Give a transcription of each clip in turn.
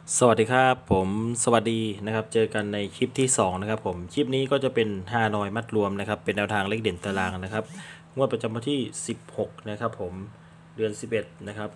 สวัสดีครับผมสวัสดีนะครับเจอกันในคลิปที่2นะครับผมคลิปนี้ก็จะเป็นฮานอยมัดรวมนะครับเป็นแนวทางเลขเด่นตารางนะครับงวดประจำวันที่16นะครับผมเดือน11นะครับ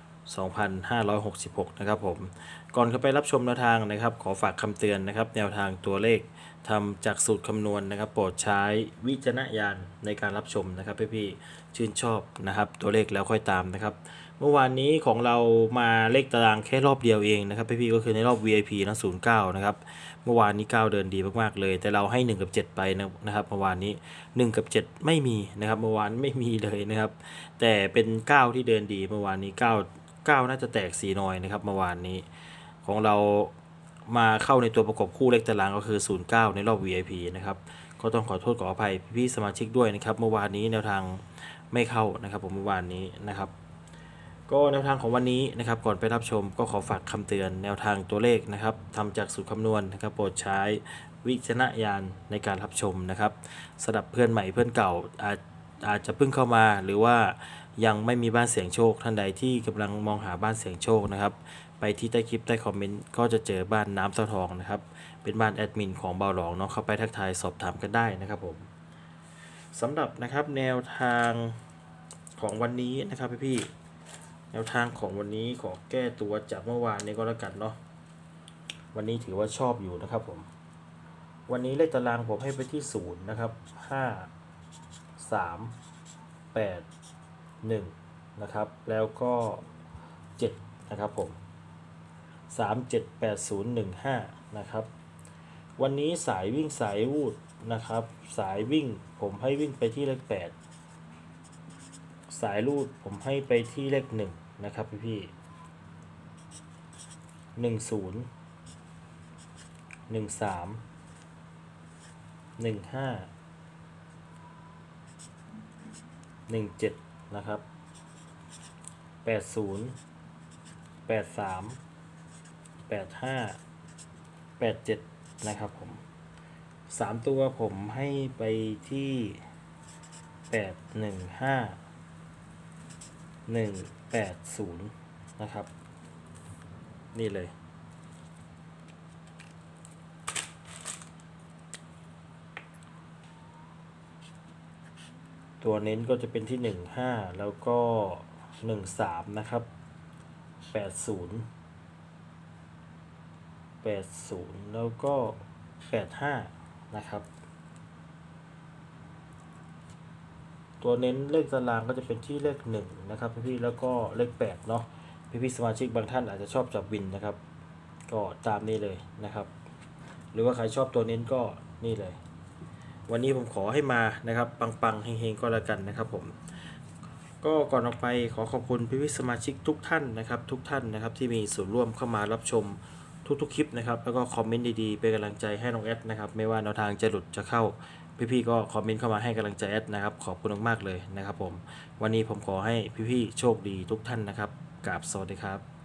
2566นะครับผมก่อนเข้าไปรับชมแนวทางนะครับขอฝากคำเตือนนะครับแนวทางตัวเลขทำจากสูตรคำนวณนะครับโปรดใช้วิจารณญาณในการรับชมนะครับพี่ๆชื่นชอบนะครับตัวเลขแล้วค่อยตามนะครับเมื่อวานนี้ของเรามาเลขตารางแค่รอบเดียวเองนะครับพี่ๆก็คือในรอบ VIP นะ09นะครับเมื่อวานนี้9เดินดีมากๆเลยแต่เราให้1กับ7ไปนะครับเมื่อวานนี้1กับ7ไม่มีนะครับเมื่อวานไม่มีเลยนะครับแต่เป็น9ที่เดินดีเมื่อวานนี้9น่าจะแตก4นอยนะครับเมื่อวานนี้ของเรามาเข้าในตัวประกบคู่เลขตารางก็คือ09ในรอบ VIP นะครับก็ต้องขอโทษขออภัยพี่ๆสมาชิกด้วยนะครับเมื่อวานนี้แนวทางไม่เข้านะครับผมเมื่อวานนี้นะครับก็แนวทางของวันนี้นะครับก่อนไปรับชมก็ขอฝากคำเตือนแนวทางตัวเลขนะครับทำจากสูตรคำนวณนะครับโปรดใช้วิจารณญาณในการรับชมนะครับสำหรับเพื่อนใหม่เพื่อนเก่าอาจจะเพิ่งเข้ามาหรือว่ายังไม่มีบ้านเสียงโชคท่านใดที่กำลังมองหาบ้านเสียงโชคนะครับไปที่ใต้คลิปใต้คอมเมนต์ก็จะเจอบ้านน้ำเต้าทองนะครับเป็นบ้านแอดมินของเบาหลองเนาะเข้าไปทักทายสอบถามกันได้นะครับผมสำหรับนะครับแนวทางของวันนี้นะครับพี่แนวทางของวันนี้ขอแก้ตัวจากเมื่อวานนี้ก็แล้วกันเนาะวันนี้ถือว่าชอบอยู่นะครับผมวันนี้เลขตารางผมให้ไปที่0นะครับ5 3 8 1นะครับแล้วก็7นะครับผม378015นะครับวันนี้สายวิ่งสายวูดนะครับสายวิ่งผมให้วิ่งไปที่เลข8สายลูดผมให้ไปที่เลข1นะครับพี่10 13 15 17นะครับ80 83 85 87นะครับผม3ตัวผมให้ไปที่815 180นะครับนี่เลยตัวเน้นก็จะเป็นที่15แล้วก็13นะครับ80แล้วก็85นะครับตัวเน้นเลขตารางก็จะเป็นที่เลข1นะครับพี่ๆแล้วก็เลข8เนาะพี่ๆสมาชิกบางท่านอาจจะชอบจับวินนะครับก็ตามนี้เลยนะครับหรือว่าใครชอบตัวเน้นก็นี่เลยวันนี้ผมขอให้มานะครับปังๆเฮงๆก็แล้วกันนะครับผมก็ก่อนออกไปขอขอบคุณพี่ๆสมาชิกทุกท่านนะครับที่มีส่วนร่วมเข้ามารับชมทุกๆคลิปนะครับแล้วก็คอมเมนต์ดีๆเป็นกำลังใจให้น้องแอดนะครับไม่ว่าแนวทางจะหลุดจะเข้าพี่ๆก็คอมเมนต์เข้ามาให้กำลังใจแอดนะครับขอบคุณมากๆเลยนะครับผมวันนี้ผมขอให้พี่ๆโชคดีทุกท่านนะครับกราบสวัสดีครับ